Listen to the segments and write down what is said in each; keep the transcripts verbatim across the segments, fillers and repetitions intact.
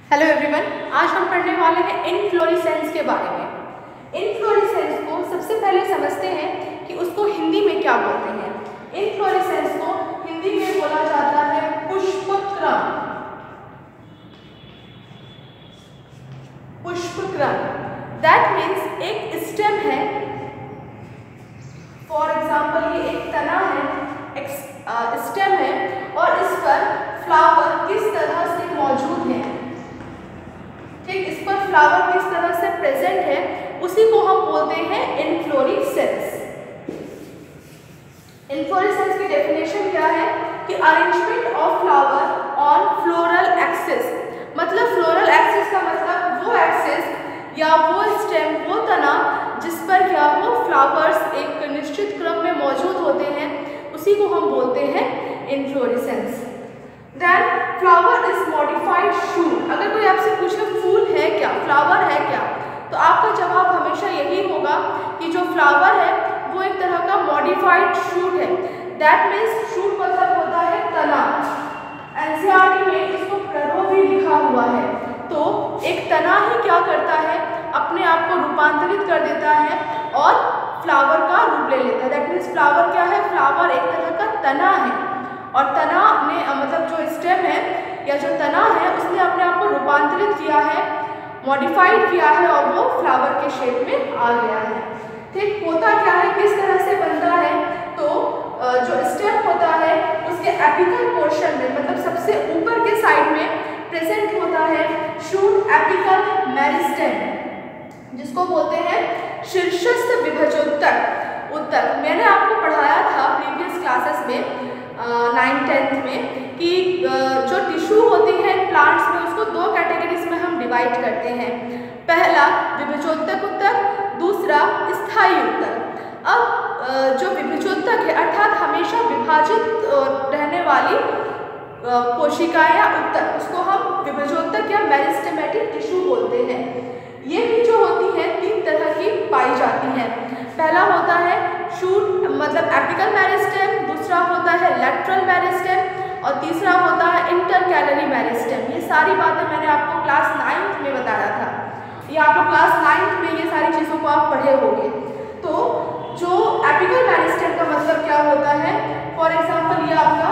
Hello everyone, आज हम पढ़ने वाले हैं इनफ्लोरेसेंस के बारे में। इनफ्लोरेसेंस को सबसे पहले समझते हैं कि उसको हिंदी में क्या बोलते हैं। इनफ्लोरेसेंस को हिंदी में बोला जाता है पुष्पक्रम। पुष्पक्रम दैट मीन्स एक स्टेम है, फॉर एग्जाम्पल ये एक तना है, एक स्टेम है और इस पर फ्लावर किस तरह से मौजूद है, ठीक, इस पर फ्लावर किस तरह से प्रेजेंट है, उसी को हम बोलते हैं इनफ्लोरेसेंस। इनफ्लोरेसेंस की डेफिनेशन क्या है कि arrangement of flower on floral axis. मतलब फ्लोरल एक्सिस का मतलब वो एक्सिस या वो स्टेम, वो तना जिस पर क्या हो फ्लावर्स एक निश्चित क्रम में मौजूद होते हैं, उसी को हम बोलते हैं inflorescence. Then flower is modified shoot. अगर कोई आपसे पूछे फूल है क्या, फ्लावर है क्या, तो आपका जवाब हमेशा यही होगा कि जो फ्लावर है वो एक तरह का मॉडिफाइड शूट है। दैट मीन्स शूट मतलब होता है तना। एनसीईआरटी में इसको प्ररो भी लिखा हुआ है। तो एक तना ही क्या करता है, अपने आप को रूपांतरित कर देता है और फ्लावर का रूप ले लेता है। दैट मीन्स फ्लावर क्या है, फ्लावर एक तरह का तना है और तना ने मतलब जो स्टेम है या जो तना है उसने अपने आप को रूपांतरित किया है, मॉडिफाइड किया है और वो फ्लावर के शेप में आ गया है। ठीक, होता क्या है, किस तरह से बनता है, तो जो स्टेम होता है उसके एपिकल पोर्शन में मतलब सबसे ऊपर के साइड में प्रेजेंट होता है शूट एपिकल मेरिस्टेम, जिसको बोलते हैं शीर्षस्थ विभजोत्तक उत्तक। मैंने आपको पढ़ाया था प्रीवियस क्लासेस में नाइन टेंथ में कि जो टिश्यू होती है प्लांट्स में उसको दो कैटेगरीज में हम डिवाइड करते हैं। पहला विभजोत्तक उत्तक, दूसरा स्थायी उत्तक। अब जो विभजोत्तक है अर्थात हमेशा विभाजित रहने वाली कोशिकाएं या उत्तक, उसको हम विभजोत्तक या मेरिस्टेमेटिक टिश्यू बोलते हैं। ये भी जो होती हैं तीन तरह की पाई जाती हैं। पहला होता है शूट मतलब एपिकल मेरिस्टेम, दूसरा होता है लेटरल मेरिस्टेम और तीसरा होता है इंटरकैलरी मेरिस्टेम। ये सारी बातें मैंने आपको क्लास नाइन्थ में बताया था। ये आप लोग क्लास नाइन्थ में ये सारी चीज़ों को आप पढ़े होंगे। तो जो एपिकल मेरिस्टेम का मतलब क्या होता है, फॉर एग्जाम्पल ये आपका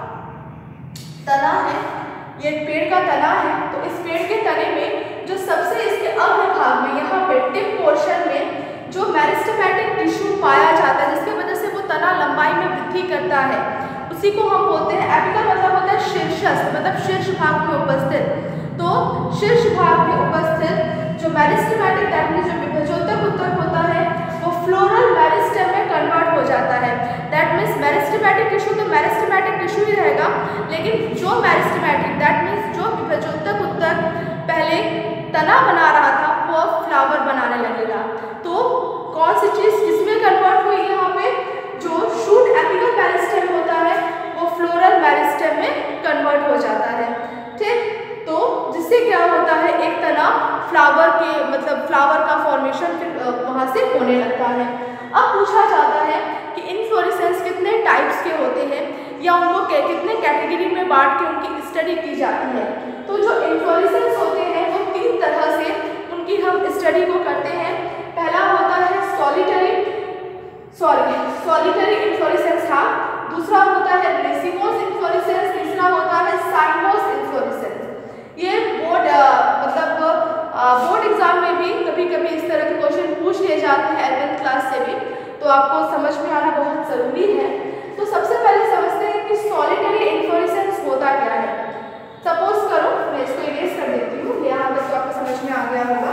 तना है, ये पेड़ का तना है, तो इस पेड़ के तने में जो सबसे इसके अग्र भाग में यहाँ पे टिप पोर्शन में जो मेरिस्टेमेटिक टिश्यू पाया जाता है, जिसकी वजह से वो तना लंबाई में वृद्धि करता है, उसी को हम बोलते हैं एपिकल मतलब होता है शीर्षस्थ मतलब शीर्ष भाग में उपस्थित। तो शीर्ष भाग में उपस्थित जो मेरिस्टेमेटिक दैट मींस जो विभजोत्तक उत्तक होता है वो फ्लोरल मेरिस्टेम में कन्वर्ट हो जाता है। दैट मीन्स मेरिस्टेमेटिक टिश्यू तो मेरिस्टेमेटिक टिश्यू ही रहेगा, लेकिन जो मेरिस्टेमेटिक दैट मीन्स जो विभजोत्तक उत्तक पहले तना बना रहा था वो अब फ्लावर बनाने लगेगा। तो कौन सी चीज़ किसमें कन्वर्ट हुई, यहाँ पे जो शूट एपिकल मेरिस्टेम होता है वो फ्लोरल मेरिस्टेम में कन्वर्ट हो जाता है। ठीक, तो जिससे क्या होता है एक तना फ्लावर के मतलब फ्लावर का फॉर्मेशन फिर वहाँ से होने लगता है। अब पूछा जाता है कि इनफ्लोरेसेंस कितने टाइप्स के होते हैं या उनको कितने कैटेगरी में बांट के उनकी स्टडी की जाती है। तो जो इनफ्लोरेसेंस होते हैं वो तीन तरह से उनकी हम स्टडी को करते हैं। पहला होता है सॉलिटरी सॉरी सॉलिटरी इनफ्लोरेसेंस, हाँ, दूसरा होता है रेसिमोस इनफ्लोरेसेंस, तीसरा होता है साइमोस इनफ्लोरेसेंस। ये बोर्ड मतलब बोर्ड एग्जाम में भी कभी कभी इस तरह के क्वेश्चन पूछ लिए जाते हैं इलेवेंथ क्लास से भी, तो आपको समझ में आना बहुत ज़रूरी है। तो सबसे पहले समझते हैं कि सॉलिटरी इनफ्लोरेसेंस होता क्या है। सपोज करो मैं इसको इरेज कर देती हूँ, यहाँ तक तो आपको समझ में आ गया होगा।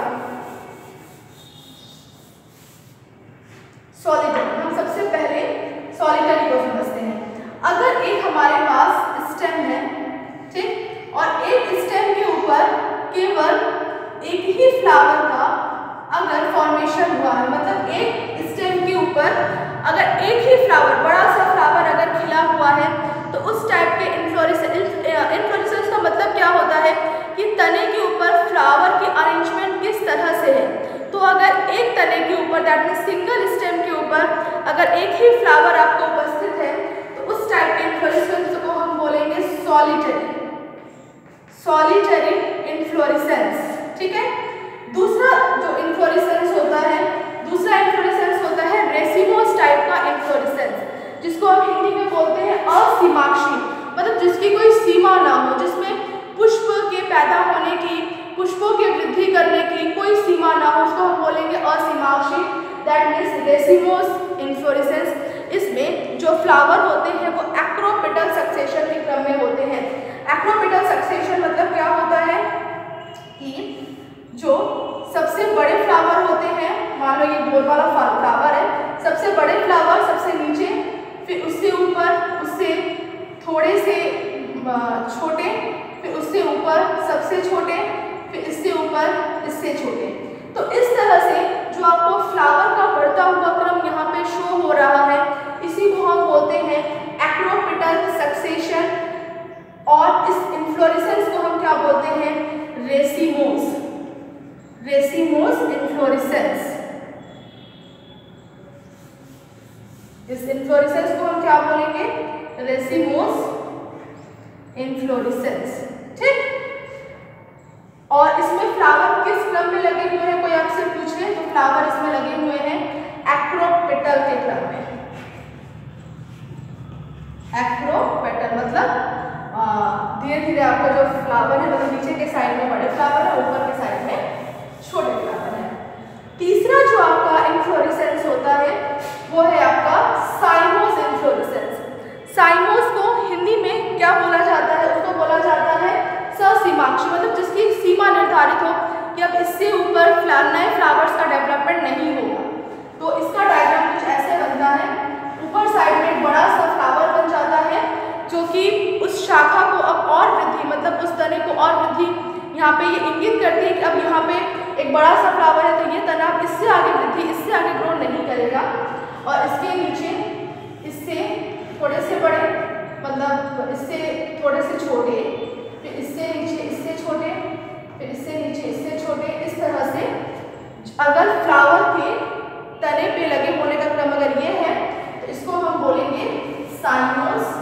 सॉलिटरी, हम सबसे पहले सॉलिटरी को समझते हैं। अगर एक हमारे पास स्टेम है, ठीक, और एक स्टेम के ऊपर केवल एक ही फ्लावर का अगर फॉर्मेशन हुआ है, मतलब एक स्टेम के ऊपर अगर एक ही फ्लावर, बड़ा सा फ्लावर अगर खिला हुआ है, तो उस टाइप के इनफ्लोरेसेंस इनफ्लोरेसेंस का मतलब क्या होता है कि तने के ऊपर फ्लावर की अरेंजमेंट किस तरह से है। तो अगर एक तने के ऊपर दैट मीन्स सिंगल स्टेम के ऊपर अगर एक ही फ्लावर आपको उपस्थित है, तो उस टाइप के इनफ्लोरेसेंस को हम बोलेंगे सॉलिटरी। सॉलिटरी इन्फ्लोरेसेंस, ठीक है। दूसरा जो इन्फ्लोरेसेंस होता है, दूसरा इन्फ्लोरेसेंस होता है रेसिमोस टाइप का इन्फ्लोरेसेंस, जिसको हम हिंदी में बोलते हैं असीमाक्षी, मतलब जिसकी कोई सीमा ना हो, जिसमें पुष्प के पैदा होने की, पुष्पों की वृद्धि करने की कोई सीमा ना हो, उसको हम बोलेंगे असीमाक्षी, दैट मीन्स रेसिमोस इन्फ्लोरेसेंस। इसमें जो फ्लावर होते हैं वो एक्रोपेटल सक्सेशन के क्रम में होते हैं। एक्रोपेटल सक्सेशन मतलब क्या होता है कि जो सबसे बड़े फ्लावर होते हैं, मान लो ये गोल वाला फ्लावर है, सबसे बड़े फ्लावर सबसे नीचे, फिर उससे ऊपर, उससे थोड़े से छोटे, फिर उससे ऊपर सबसे छोटे, फिर इससे ऊपर इससे छोटे। तो इस तरह से जो आपको फ्लावर का बढ़ता हुआ क्रम यहाँ पे शो हो रहा है, इसी को हम बोलते हैं एक्रोपेटल सक्सेशन, और इस इन्फ्लोरेसेंस को हम क्या बोलते हैं, रेसिमोस, रेसिमोस इन्फ्लोरेसेंस। इस इन्फ्लोरेसेंस को हम क्या बोलेंगे, रेसिमोस इन्फ्लोरेसेंस, ठीक। और इसमें फ्लावर किस क्रम में लगे हुए हैं, कोई आपसे पूछे तो फ्लावर इसमें लगे हुए हैं एक्रोपेटल के क्रम में। एक्रोपेटल मतलब धीरे धीरे आपका जो फ्लावर है, मतलब नीचे के साइड में बड़े फ्लावर है, ऊपर के साइड में छोटे फ्लावर है। तीसरा जो आपका इन्फ्लोरेसेंस होता है वो है आपका साइमोस इन्फ्लोरेसेंस। साइमोस को हिंदी में क्या बोला जाता है, उसको बोला जाता है ससीमाक्षी, मतलब जिसकी सीमा निर्धारित हो कि अब इससे ऊपर नए फ्लावर्स का डेवलपमेंट नहीं होगा। तो इसका डायग्राम कुछ ऐसे बनता है, ऊपर साइड में एक बड़ा सा फ्लावर बन जाता है जो कि उस शाखा को अब और वृद्धि, मतलब उस तने को और वृद्धि, यहाँ पे ये इंगित करती है कि अब यहाँ पे एक बड़ा सा फ्लावर है, तो ये तना इससे आगे वृद्धि, इससे आगे ग्रो नहीं करेगा। और इसके नीचे इससे थोड़े से बड़े, मतलब इससे थोड़े से छोटे, फिर इससे नीचे इससे छोटे, फिर इससे नीचे इससे छोटे, इस तरह से अगर फ्लावर के तने पे लगे होने का क्रम अगर ये है तो इसको हम बोलेंगे साइमोस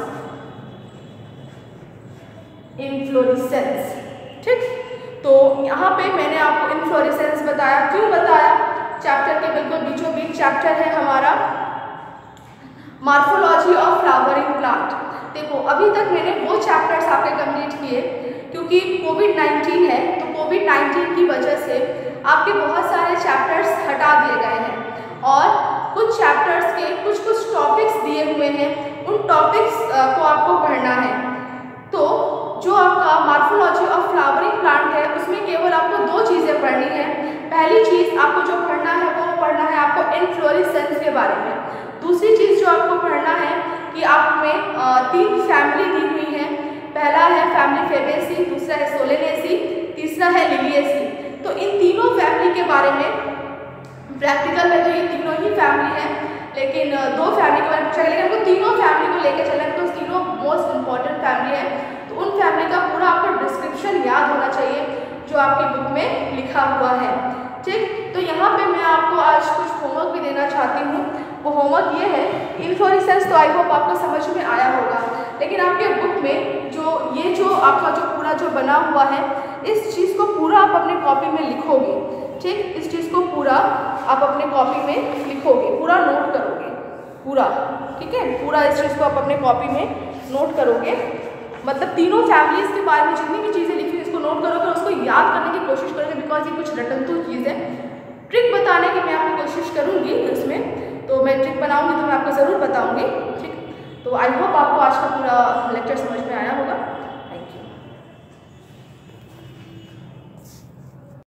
इन्फ्लोरेसेंस, ठीक। तो यहाँ पे मैंने आपको इन्फ्लोरेसेंस बताया, क्यों बताया, चैप्टर के बिल्कुल बीचों बीच चैप्टर है हमारा मॉर्फोलॉजी ऑफ फ्लावरिंग प्लांट। देखो अभी तक मैंने वो चैप्टर्स आपके कंप्लीट किए, क्योंकि कोविड नाइन्टीन है, तो कोविड नाइन्टीन की वजह से आपके बहुत सारे चैप्टर्स हटा दिए गए हैं और कुछ चैप्टर्स के कुछ कुछ टॉपिक्स दिए हुए हैं, उन टॉपिक्स को आपको पढ़ना है। तो जो आपका मॉर्फोलॉजी ऑफ फ्लावरिंग प्लांट है उसमें केवल आपको दो चीज़ें पढ़नी है। पहली चीज़ आपको जो पढ़ना है वो पढ़ना है आपको इन्फ्लोरेसेंस के बारे में। दूसरी चीज़ जो आपको पढ़ना है कि आप में तीन फैमिली दी हुई है, पहला है फैमिली फेबेसी, दूसरा है सोलेनेसी, तीसरा है लिलिएसी। तो इन तीनों फैमिली के बारे में प्रैक्टिकल में तो ये तीनों ही फैमिली है, लेकिन दो फैमिली के बारे में पूछा गया, लेकिन हमको तीनों फैमिली को लेकर चलें तो तीनों मोस्ट इंपॉर्टेंट फैमिली है। तो उन फैमिली का पूरा आपको डिस्क्रिप्शन याद होना चाहिए जो आपकी बुक में लिखा हुआ है, ठीक। तो यहाँ पे मैं आपको आज कुछ होमवर्क भी देना चाहती हूँ। वो होमवर्क ये है, इन्फ्लोरेसेंस तो आई होप आपको समझ में आया होगा, लेकिन आपके बुक में जो ये जो आपका जो पूरा जो बना हुआ है, इस चीज़ को पूरा आप अपने कॉपी में लिखोगे, ठीक। इस चीज़ को पूरा आप अपने कॉपी में लिखोगे, पूरा नोट करोगे पूरा, ठीक है। पूरा इस चीज़ को आप अपने कॉपी में नोट करोगे, मतलब तीनों फैमिलीज़ के बारे में जितनी भी चीज़ें लिखी इसको नोट करोगे, उसको याद करने की कोशिश करोगे, बिकॉज ये कुछ रटंतु चीज़ है। ट्रिक बताने की मैं आपको कोशिश करूँगी इसमें, तो मैं ट्रिक बनाऊँगी तो मैं आपको ज़रूर बताऊँगी, ठीक। तो आई होप आपको आज का पूरा लेक्चर समझ में